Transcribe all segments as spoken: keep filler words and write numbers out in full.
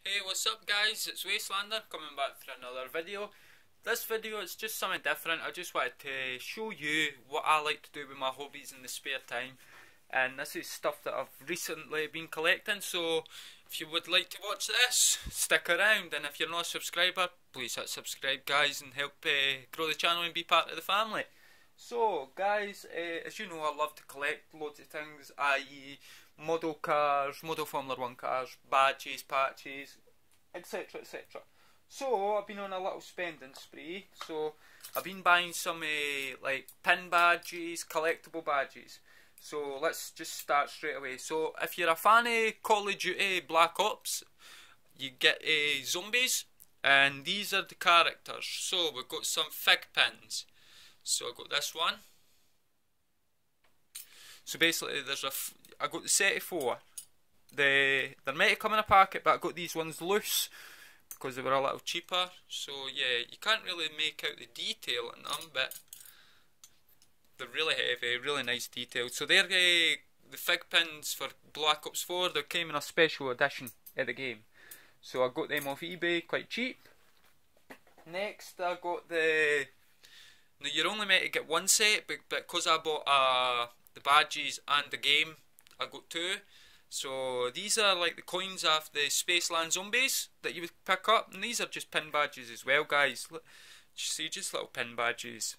Hey, what's up guys? It's Wastelander coming back for another video. This video is just something different. I just wanted to show you what I like to do with my hobbies in the spare time. And this is stuff that I've recently been collecting, so if you would like to watch this, stick around. And if you're not a subscriber, please hit subscribe guys and help uh, grow the channel and be part of the family. So guys, uh, as you know, I love to collect loads of things, that is model cars, model Formula one cars, badges, patches, etc, etc. So I've been on a little spending spree. So I've been buying some uh, like pin badges, collectible badges. So let's just start straight away. So if you're a fan of Call of Duty Black Ops, you get uh, zombies, and these are the characters. So we've got some fig pins. So I got this one. So basically, there's a f I got the set of four. The they're meant to come in a packet, but I got these ones loose because they were a little cheaper. So yeah, you can't really make out the detail in them, but they're really heavy, really nice detail. So they're uh, the fig pins for Black Ops four. They came in a special edition of the game. So I got them off eBay, quite cheap. Next, I got the. Now you're only meant to get one set, but because I bought uh, the badges and the game, I got two. So these are like the coins of the Spaceland zombies that you would pick up, and these are just pin badges as well, guys. Look, see, just little pin badges.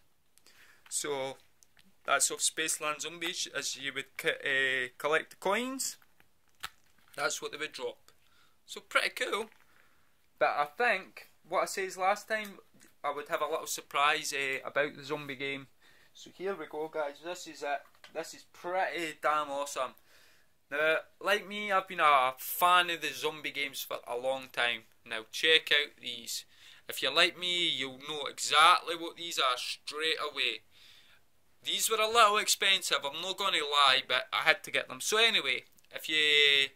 So that's of Spaceland zombies. As you would uh, collect the coins, that's what they would drop. So pretty cool. But I think what I said last time, I would have a little surprise uh, about the zombie game. So here we go, guys. This is it. This is pretty damn awesome. Now, like me, I've been a fan of the zombie games for a long time. Now, check out these. If you're like me, you'll know exactly what these are straight away. These were a little expensive, I'm not going to lie, but I had to get them. So anyway, if you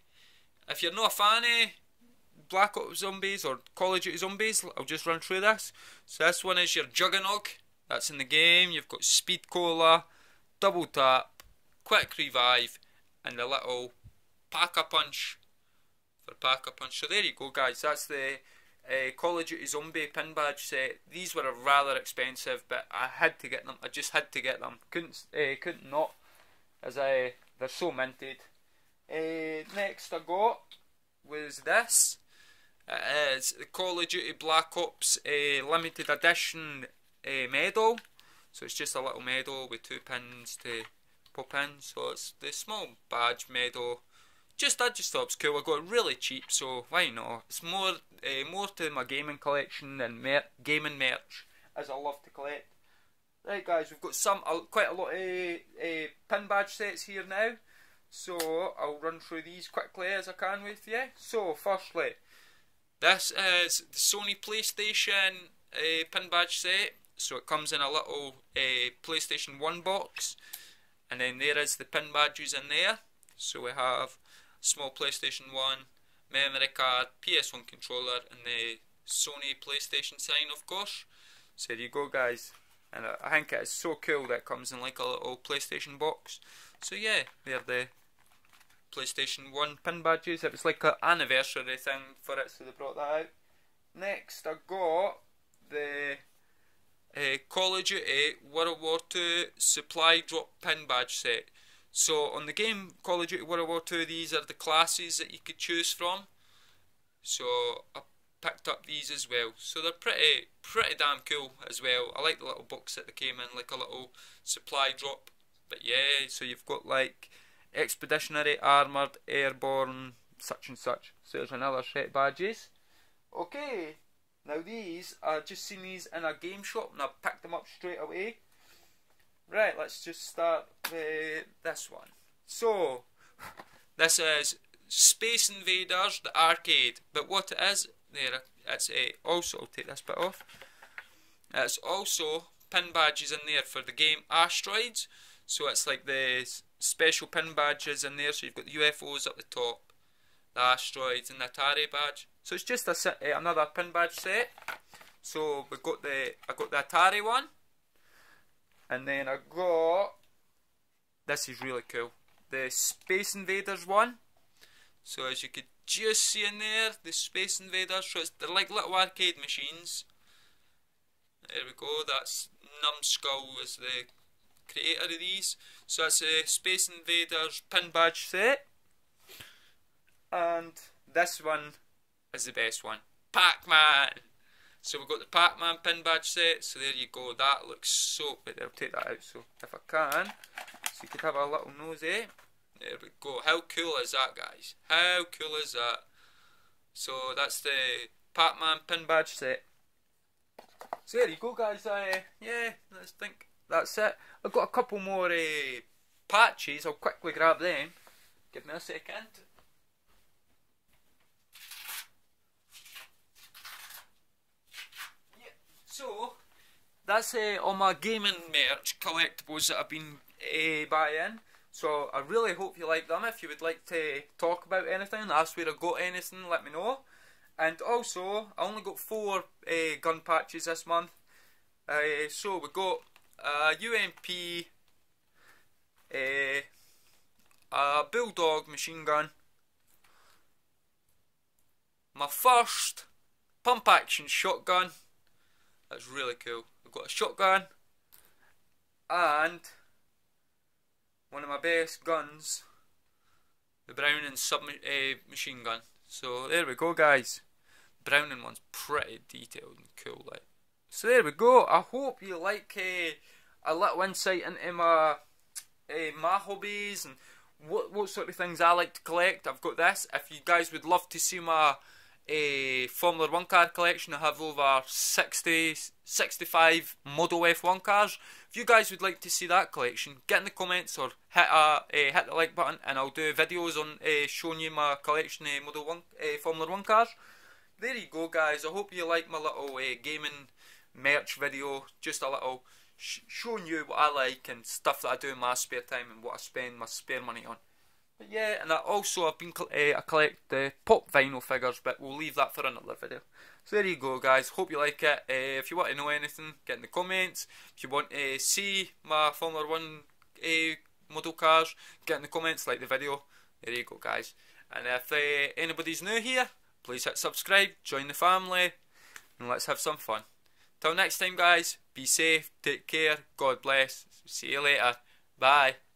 if you're not a fan of Black Ops Zombies or Call of Duty Zombies, I'll just run through this. So this one is your Juggernog, that's in the game. You've got Speed Cola, Double Tap, Quick Revive, and the little Pack-a-Punch for Pack-a-Punch. So there you go, guys. That's the uh, Call of Duty Zombie pin badge set. These were rather expensive, but I had to get them. I just had to get them. Couldn't uh, couldn't not, as I they're so minted. Uh, next I got was this. It is the Call of Duty Black Ops uh, limited edition uh, medal. So it's just a little medal with two pins to pop in. So it's the small badge medal. Just I just thought it was cool. I got it really cheap, so why not? It's more uh, more to my gaming collection than mer gaming merch, as I love to collect. Right, guys, we've got some uh, quite a lot of uh, pin badge sets here now. So I'll run through these quickly as I can with you. So firstly, this is the Sony PlayStation uh, pin badge set. So it comes in a little uh, PlayStation one box, and then there is the pin badges in there. So we have small PlayStation one, memory card, P S one controller, and the Sony PlayStation sign, of course. So there you go, guys. And I think it is so cool that it comes in like a little PlayStation box. So yeah, they're the PlayStation one pin badges. It was like an anniversary thing for it, so they brought that out. Next I got the uh, Call of Duty World War two supply drop pin badge set. So on the game Call of Duty World War two, these are the classes that you could choose from. So I picked up these as well. So they're pretty pretty damn cool as well. I like the little box that they came in, like a little supply drop. But yeah, so you've got like Expeditionary, Armoured, Airborne, such and such. So there's another set of badges. Okay, now these, I just seen these in a game shop and I picked them up straight away. Right, let's just start with this one. So, this is Space Invaders, the arcade. But what it is, there, it's a, also, I'll take this bit off. It's also pin badges in there for the game Asteroids. So it's like the special pin badges in there. So you've got the U F Os up the top, the asteroids, and the Atari badge. So it's just a set, uh, another pin badge set. So we got the I got the Atari one, and then I got, this is really cool, the Space Invaders one. So as you could just seeing there, the Space Invaders. So it's, they're like little arcade machines. There we go, that's Numbskull was the creator of these. So that's a Space Invaders pin badge set. And this one is the best one, Pac-Man. So we've got the Pac-Man pin badge set, so there you go, that looks so good. I'll take that out so if I can, so you could have a little nosy. There we go, how cool is that, guys? How cool is that? So that's the Pac-Man pin badge set. So there you go, guys. Uh, yeah, let's think that's it. I've got a couple more uh, patches, I'll quickly grab them. Give me a second. So, that's uh, all my gaming merch collectibles that I've been uh, buying. So, I really hope you like them. If you would like to talk about anything, ask where I got anything, let me know. And also, I only got four uh, gun patches this month. Uh, so, we got a U M P, uh, a Bulldog machine gun, my first pump action shotgun. That's really cool. We've got a shotgun and one of my best guns, the Browning submachine uh, gun. So there we go, guys. The Browning one's pretty detailed and cool, like. So there we go. I hope you like uh, a little insight into my uh, my hobbies and what what sort of things I like to collect. I've got this. If you guys would love to see my a Formula one car collection, I have over sixty, sixty-five Model F one cars. If you guys would like to see that collection, get in the comments or hit a uh, hit the like button, and I'll do videos on uh, showing you my collection of Model one uh, Formula one cars. There you go, guys. I hope you like my little uh, gaming merch video. Just a little sh showing you what I like and stuff that I do in my spare time and what I spend my spare money on. But yeah, and I also I've been uh, I collect the pop vinyl figures, but we'll leave that for another video. So there you go, guys. Hope you like it. Uh, if you want to know anything, get in the comments. If you want to see my Formula one uh, model cars, get in the comments, like the video. There you go, guys. And if uh, anybody's new here, please hit subscribe, join the family, and let's have some fun. Till next time, guys. Be safe, take care, God bless. See you later. Bye.